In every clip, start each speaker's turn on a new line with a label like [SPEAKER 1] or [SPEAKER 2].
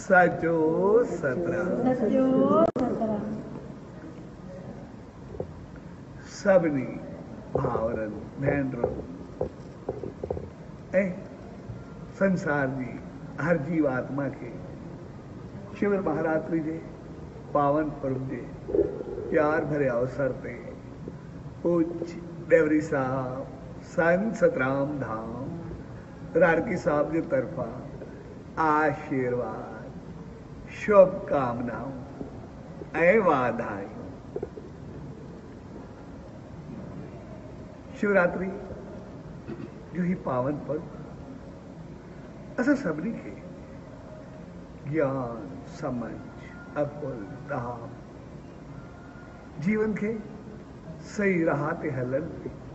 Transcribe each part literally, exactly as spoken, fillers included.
[SPEAKER 1] सचो सतराम
[SPEAKER 2] सचो सतराम
[SPEAKER 1] सबनी भावरन भेंडरन ऐं संसार जी हर जीव आत्मा के शिविर महारात्रि जे पावन पर्व जे प्यार भरे अवसर पे पूज डेवरी साहब संत सतराम धाम राड़की साहब की तरफा आशीर्वाद शुभकामनाओं ऐं वाधायूं। शिवरात्रि जो ही पावन पर्व असां सभिनी खे ज्ञान समझ अकुल धाम जीवन के सही राह ते हलन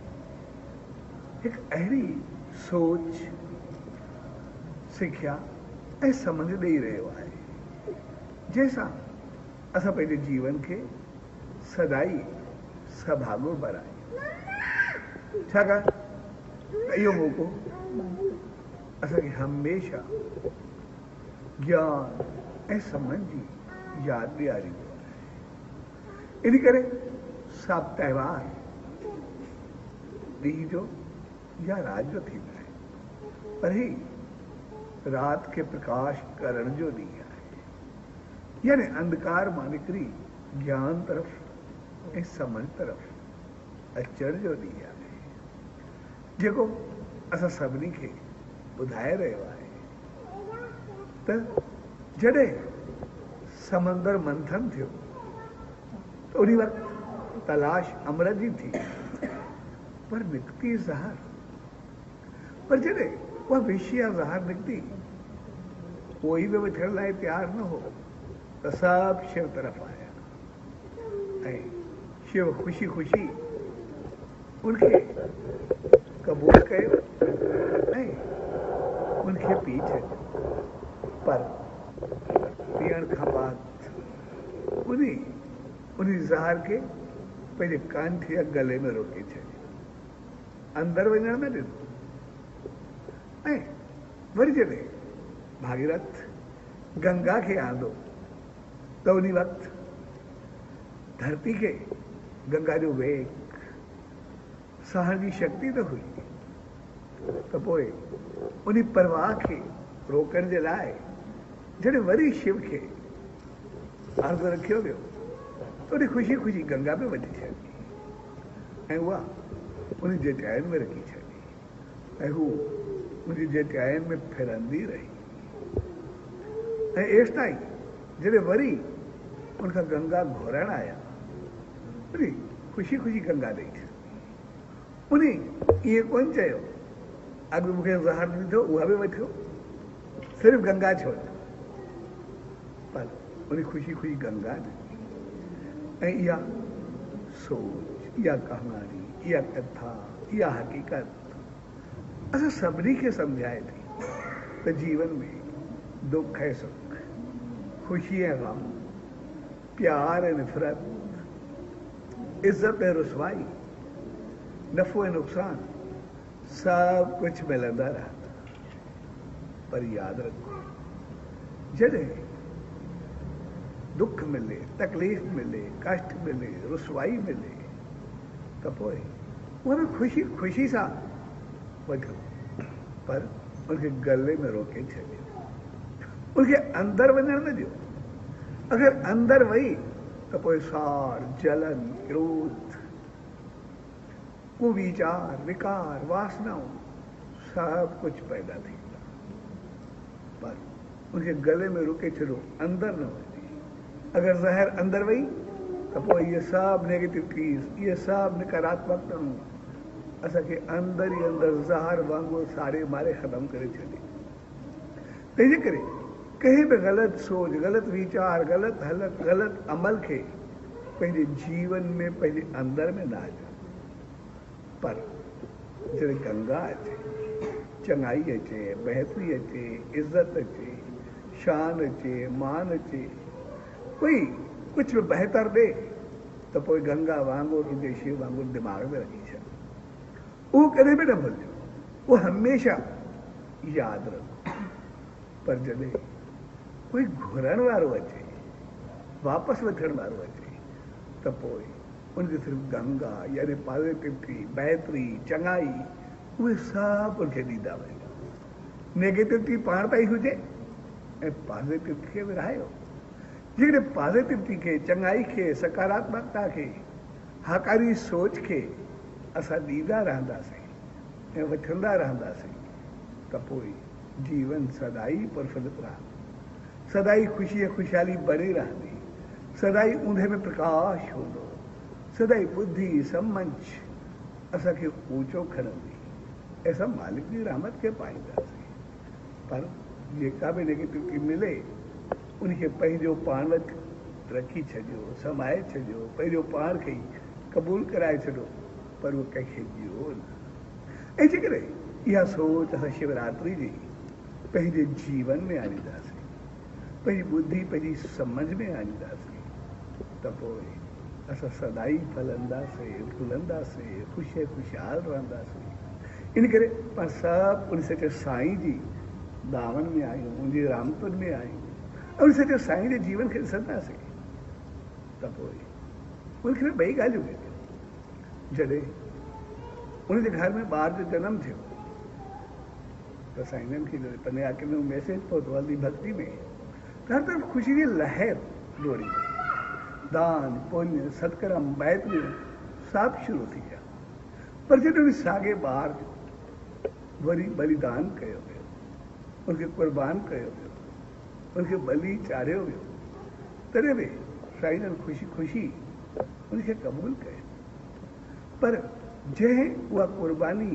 [SPEAKER 1] एक अहिड़ी सोच सिख्या ऐं समझ ॾेई रहियो आहे जंहिंसां असां पंहिंजे जीवन खे सदाई सभाॻो बणायूं। छाकाणि त इहो मौक़ो असांखे हमेशा ज्ञान ऐं समझ जी यादि ॾियारींदो आहे। इन करे सभु त्योहार ॾींहं जो या रात जो थींदा आहिनि पर ही रात के प्रकाश करण जो ॾींहुं आहे यानी अंधकार मां निकिरी ज्ञान तरफ़ ऐं समझ तरफ़ अचण जो ॾींहुं आहे जेको असां सभिनी खे ॿुधाए रहियो आहे त जॾहिं समंदर मंथन थियो त उन वक़्तु तलाश अमृत जी थी पर निकिती ज़हर पर जॾहिं उहा विषया ज़हर निकिती कोई बि वठण लाइ तयारु न हो त सभु शिव तरफ़ आया ऐं शिव ख़ुशी ख़ुशी उनखे क़बूल कयो ऐं उनखे पी छॾियो पर पीअण खां बाद उन उन ज़हर खे पंहिंजे कंठ या गले में रोके छॾियो अंदरि वञण न ॾिनो ऐं वरी जॾहिं भागीरथ गंगा खे आंदो त उन वक़्तु धरती खे गंगा जो वेग सहण जी शक्ति त हुई त पोइ उन परवाह खे रोकण जे लाइ जॾहिं वरी शिव खे अर्ज़ु रखियो वियो त उन ख़ुशी ख़ुशी गंगा में वठी छॾी ऐं उहा उन जटाइन में रखी छॾी ऐं हू उन जटाइन में फिरंदी रही ऐं एसि ताईं जॾहिं वरी उनखां गंगा घुरण आया वरी ख़ुशी ख़ुशी गंगा ॾेई छॾी उन ईअं कोन चयो अॻु मूंखे ज़हर ॾिठो उहा बि वठियो सिर्फ़ु गंगा छो पर उन ख़ुशी ख़ुशी गंगा ॾिनी ऐं इहा सोच इहा कहानी इहा कथा इहा हक़ीक़त असां सभिनी खे सम्झाए थी त जीवन में दुख ऐं सुख ख़ुशी ऐं ग़म प्यार ऐं नफ़रत इज़त ऐं रुसवाई नफ़ो ऐं नुक़सानु सभु कुझु मिलंदा रहंदा पर यादि रखो जॾहिं दुख मिले तकलीफ़ मिले कष्ट मिले रुसवाई मिले त पोइ उन ख़ुशी ख़ुशी सां वठो पर उनखे गले में रोके छॾियो उनखे अंदरि वञण न ॾियो अगरि अंदरि वई त पोइ साड़ जलन क्रोध कुविचार विकार वासनाऊं सभु कुझु पैदा थींदा पर उनखे गले में रोके छॾियो अंदरि न वञे अगरि ज़हर अंदरि वई त पोइ इहे सभु नेगेटिविटीज़ इहे सभु नकारात्मकताऊं असांखे अंदरि ई अंदरि ज़हर वांगुरु साड़े मारे ख़तमु करे छॾे तंहिंजे करे कंहिं बि ग़लति सोच ग़लति वीचार ग़लति हलत ग़लति अमल खे पंहिंजे जीवन में पंहिंजे अंदरि में न अचे पर जॾहिं गंगा अचे चङाई अचे बहितरी अचे इज़त अचे शान अचे मान अचे कोई कुझु बि बहितर ॾे त पोइ गंगा वांगुरु ईंदे शिव वांगुरु दिमाग़ में रखी छॾ उहो कॾहिं बि न भुलिजो उहो हमेशह यादि रखो पर जॾहिं कोई घुरण वारो अचे, वापसि वठण वारो अचे, त पोइ उनखे सिर्फ़ु गंगा यानी पॉज़िटिविटी, बहितरी, चङाई, उहे सभु उनखे ॾींदा वञो। नेगेटिविटी पाण पई हुजे ऐं पॉज़िटिविटी खे विरहायो। जेकॾहिं पॉज़िटिविटी खे, चङाई खे, सकारात्मकता खे, हाकारी सोच खे असां ॾींदा रहंदासीं ऐं वठंदा रहंदासीं त पोइ जीवन सदाई प्रफुल्लित रहंदो, सदाई ख़ुशी ऐं ख़ुशहाली बणी रहंदी, सदाई ऊंदे में प्रकाश हूंदो, सदाई बुद्धि सम्मंच असांखे ऊंचो खणंदी ऐं असां मालिक जी रहमत खे पाईंदासीं। पर जेका बि नेगेटिविटी मिले उनखे पंहिंजो पाण वटि रखी छॾियो, समाए छॾियो, पंहिंजो पाण खे क़बूल कराए छॾियो, पर उहो कंहिंखे ॾियो न। ऐं जेकॾहिं इहा सोच असां शिवरात्रि जी पंहिंजे जीवन में आणींदासीं, पंहिंजी ॿुधी पंहिंजी सम्झ में आणींदासीं, त पोइ असां सदाई फलंदासीं, फुलंदासीं, ख़ुशि ख़ुशहाल रहंदासीं। इन करे पाण सभु उन सचे साईं जी दामन में आहियूं, उनजी रामतुनि में आहियूं, ऐं उन सचे साईं जे जीवन खे ॾिसंदासीं त पोइ उनखे ॿई ॻाल्हियूं मिलियूं। जॾहिं उनजे घर में ॿार जो जनमु थियो त साईं खे पंहिंजे आख़िर में मैसेज पहुतो हल्दी भक्ति में, त हर तरफ़ ख़ुशी जी लहर दौड़ी वई, दान पुण्य सत्कर्म बहितरियूं सभु शुरू थी विया। पर जॾहिं उन साॻे ॿार जो वरी बलिदान कयो वियो, उनखे क़ुर्बान कयो वियो, उनखे बलि चाढ़ियो वियो, तॾहिं बि साईं ख़ुशी ख़ुशी उनखे क़बूल कयो। पर जंहिं उहा क़ुर्बानी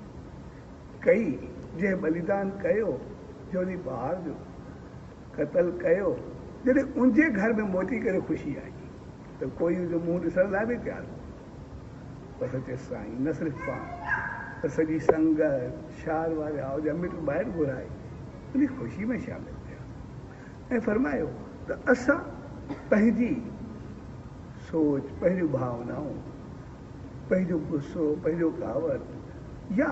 [SPEAKER 1] कई, जंहिं बलिदान कयो, जो उन ॿार जो क़तल कयो, जॾहिं उनजे घर में मोटी करे ख़ुशी आई त कोई उनजो मुंहुं ॾिसण लाइ बि तयारु हो। पर सचे साईं न सिर्फ़ु पाण पर सॼी संगत, शहर वारे आओ मिट ॿाहिरि घुराए उन ख़ुशी में शामिल थिया ऐं फरमायो त असां पंहिंजी सोच, पंहिंजूं भावनाऊं, पंहिंजो गुस्सो, पंहिंजो कावड़ या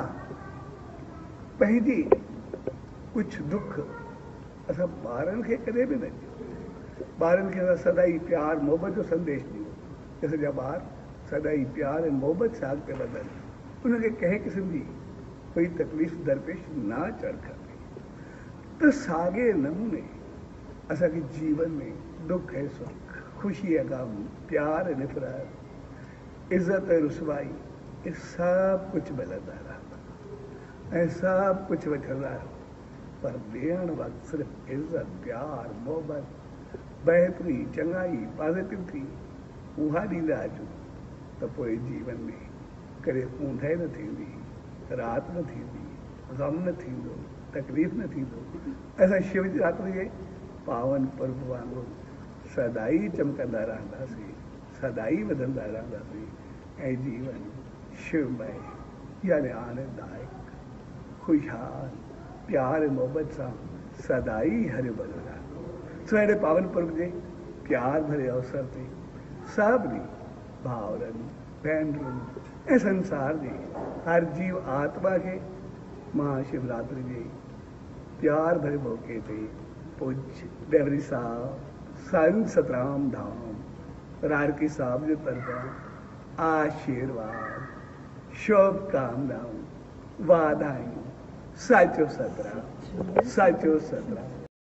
[SPEAKER 1] पंहिंजी कुझु दुख असां ॿारनि खे कॾहिं बि न ॾियो। ॿारनि खे असां सदाई प्यार मोहबत जो संदेश ॾियो कि असांजा ॿार सदाई प्यार ऐं मोहबत सां अॻिते वधनि, उनखे कंहिं क़िस्म जी कोई तकलीफ़ दरपेश न अचणु खपे। त साॻे नमूने असांखे जीवन में दुख ऐं सुख, ख़ुशी ऐं गम, प्यार ऐं निफ़रत, इज़त ऐं रुसवाई, इहे सभु कुझु मिलंदा रहंदा ऐं सभु कुझु वठंदा रहो, पर ॾियण वक़्तु सिर्फ़ु इज़त, प्यार, मोहबत, बहितरी, चङाई, पॉज़िटिविटी उहा ॾींदा अचूं त पोइ जीवन में कॾहिं ऊंदहि न थींदी, राति न थींदी, ग़म न थींदो, तकलीफ़ न थींदो। असां शिवरात्रि जे पावन पर्व वांगुरु सदाई चमकंदा रहंदासीं, सदाई वधंदा रहंदासीं ऐं जीवन शिवमय यानी आनंददायक, ख़ुशहाल, प्यार ऐं मोहबत सां सदाई हरियो भरियो रहंदो। सो अहिड़े पावन पर्व जे प्यार भरे अवसर ते सभिनी भाउरनि, भेनरुनि ऐं संसार जी हर जीव आत्मा खे महाशिवरात्रि जे प्यार भरे मौक़े ते पूज्य डेवरी साहब, संत सतराम धाम रारकी साहब जे तरफ़ां आशीर्वाद, शुभकामनाऊं, वाधायूं। साचो सतराम, साचो सतराम।